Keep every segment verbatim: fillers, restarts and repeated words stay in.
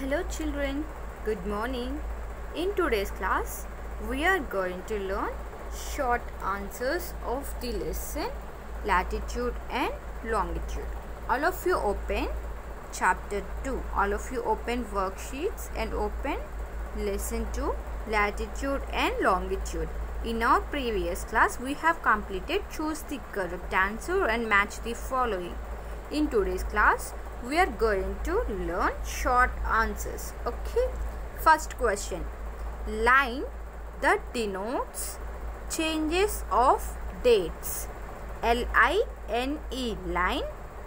Hello children, good morning. In today's class, we are going to learn short answers of the lesson latitude and longitude. All of you open chapter two. All of you open worksheets and open lesson two latitude and longitude. In our previous class, we have completed choose the correct answer and match the following. In today's class, we are going to learn short answers. Okay, first question. Line that denotes changes of dates. L I N E, line.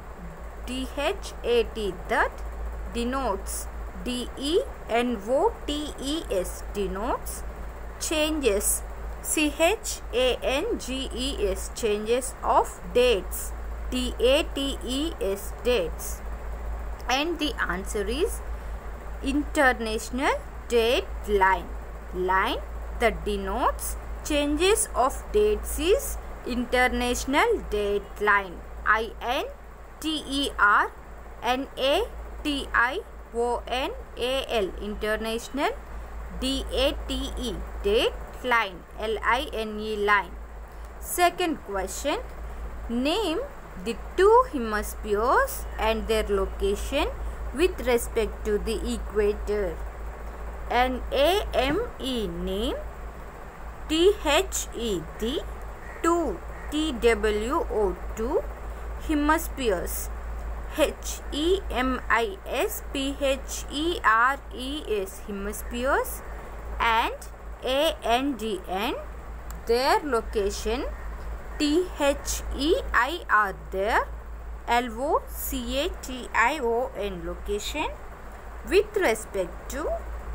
D H A T, that. Denotes. D E N O T E S, denotes. Changes. C H A N G E S, changes of dates. D A T E S, dates. And the answer is International Date Line. Line that denotes changes of dates is International Date Line. I N T E R N A T I O N A L, International. D A T E, Date Line. L I N E, line. Second question. Name the two hemispheres and their location with respect to the equator. N A M E, name. T H E, the. Two, T W O, two. Hemispheres. H E M I S P H E R E S, hemispheres. And A N D N, their location. T H E I R, there. L O C A T I O N, location. With respect to.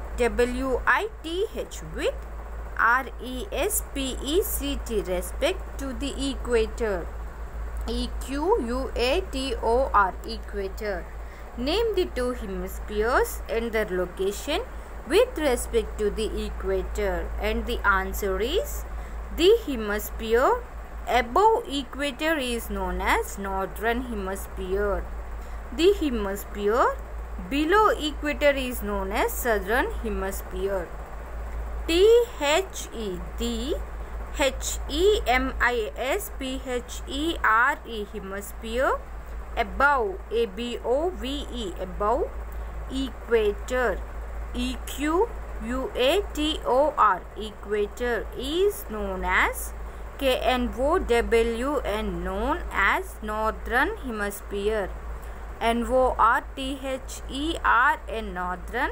W I T H, with. R E S P E C T, respect to the equator. E Q U A T O R, equator. Name the two hemispheres and their location with respect to the equator. And the answer is the hemisphere above equator is known as northern hemisphere. The hemisphere below equator is known as southern hemisphere. T H E, the. H E M I S P H E R E, hemisphere. Above, A B O V E, above. Equator. E Q U A T O R, equator, is known as K N O W N, known as northern hemisphere. N O R T H E R N, northern.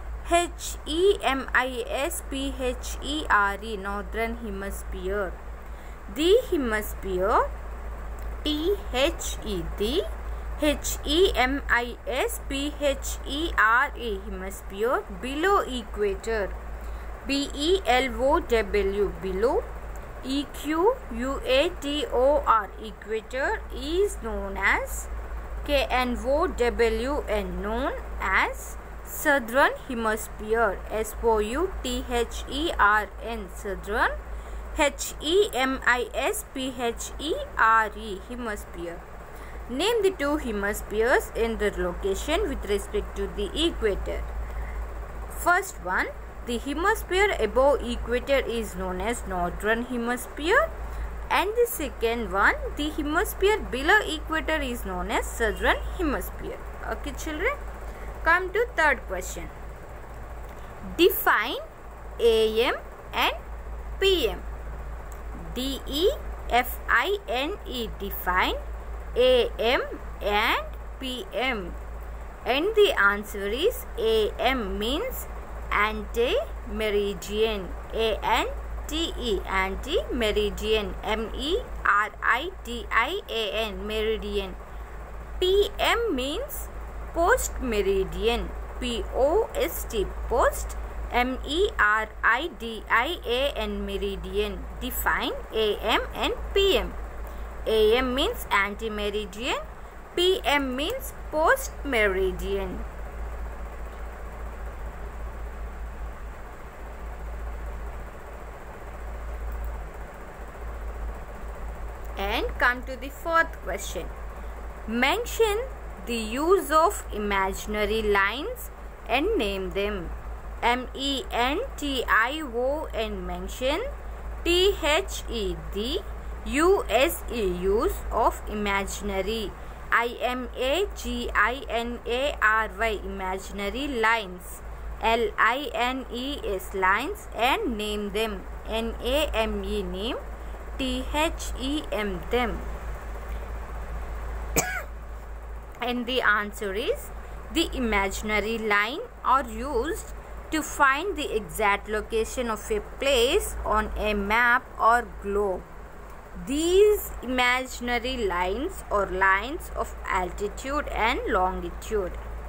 H E M I S P H E R E, northern hemisphere. The hemisphere. T H E, the. H E M I S P H E R E, hemisphere, below equator. B E L O W, below. E Q U A T O R, equator, is known as K N O W N, known as southern hemisphere. S O U T H E R N, southern. H E M I S P H E R E, hemisphere. Name the two hemispheres in their location with respect to the equator. First one, the hemisphere above equator is known as northern hemisphere. And the second one, the hemisphere below equator is known as southern hemisphere. Okay children, come to third question. Define A M and P M. D E F I N E, define A M and P M. And the answer is A M means ante-meridian. A N T E, ante-meridian. M E R I D I A N, meridian. P M means post-meridian. P O S T, post. M E R I D I A N, meridian. Define A M and P M. A M means ante-meridian. P M means post-meridian. And come to the fourth question. Mention the use of imaginary lines and name them. M E N T I O N, mention. T H E, the U S E, use of imaginary. I M A G I N A R Y, imaginary lines. L I N E S, lines, and name them. N A M E, name. T H E M, them. And the answer is, the imaginary line are used to find the exact location of a place on a map or globe. These imaginary lines are lines of altitude and longitude.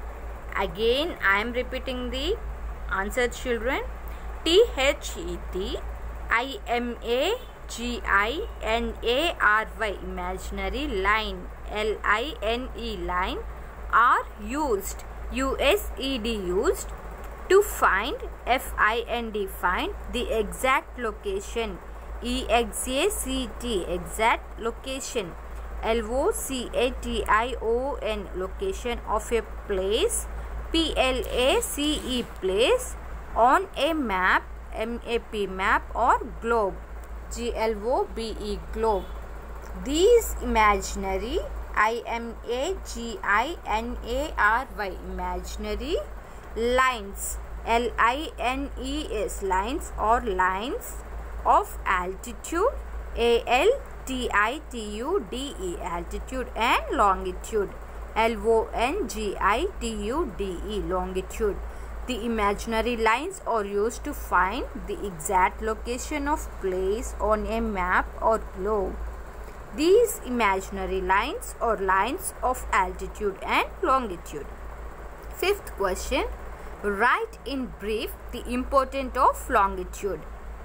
Again, I am repeating the answer, children. T H E T I M A G I N A R Y, imaginary line. L I N E, line, are used, U S E D, used, to find, F I N D, find, the exact location. E X A C T, exact location. L O C A T I O N, location of a place. P L A C E, place, on a map. M A P, map, or globe. G L O B E, globe. These imaginary, I M A G I N A R Y, imaginary lines, L I N E S, lines, or lines of altitude. A L T I T U D E, altitude, and longitude. L O N G I T U D E, longitude. The imaginary lines are used to find the exact location of place on a map or globe. These imaginary lines are lines of altitude and longitude. Fifth question. Write in brief the importance of longitude.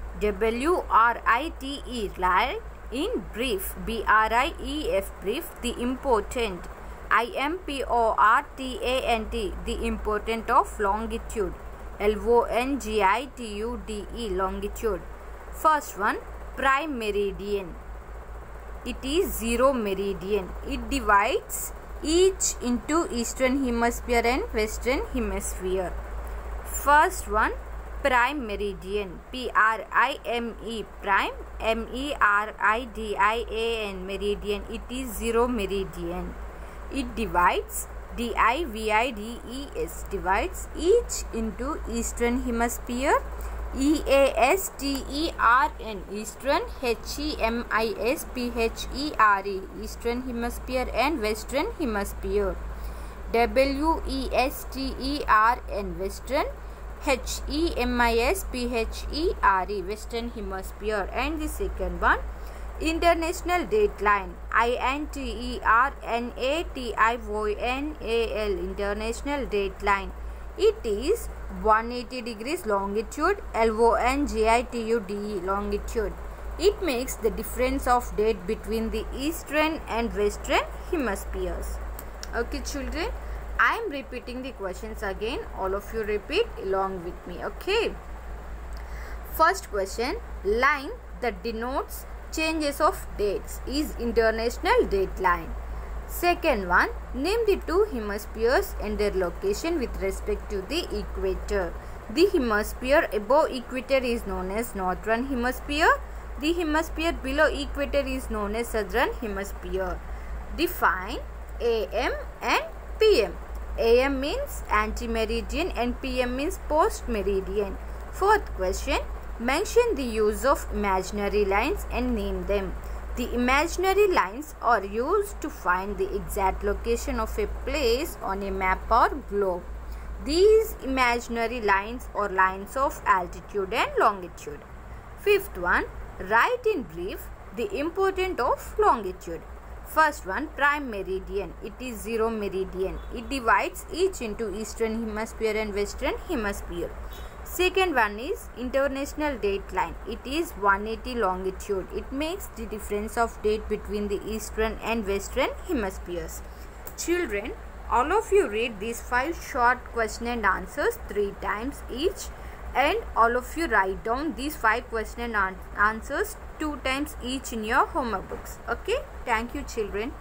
W R I T E, write in brief. B R I E F, brief, the important. I M P O R T A N T, the importance of longitude. L O N G I T U D E, longitude. First one, prime meridian. It is zero meridian. It divides each into eastern hemisphere and western hemisphere. First one, prime meridian. P R I M E, prime, M E R I D I A N, meridian. It is zero meridian. It divides, D I V I D E S, divides each into eastern hemisphere. E A S T E R N, eastern. H E M I S P H E R E, eastern hemisphere and western hemisphere. W E S T E R N, western. H E M I S P H E R E, western hemisphere. And the second one, international dateline. I N T E R N A T I O N A L, international dateline. It is one hundred eighty degrees longitude. L O N G I T U D E, longitude. It makes the difference of date between the eastern and western hemispheres. Okay, children, I am repeating the questions again. All of you repeat along with me. Okay. First question, line that denotes changes of dates is international dateline. Second one, name the two hemispheres and their location with respect to the equator. The hemisphere above equator is known as northern hemisphere. The hemisphere below equator is known as southern hemisphere. Define A M and P M. A M means anti-meridian and P M means post-meridian. Fourth question, mention the use of imaginary lines and name them. The imaginary lines are used to find the exact location of a place on a map or globe. These imaginary lines are lines of altitude and longitude. Fifth one, write in brief the importance of longitude. First one, prime meridian. It is zero meridian. It divides each into eastern hemisphere and western hemisphere. Second one is international dateline. It is one hundred eighty longitude. It makes the difference of date between the eastern and western hemispheres. Children, all of you read these five short question and answers three times each, and all of you write down these five question and answers two times each in your homework books. Okay, thank you, children.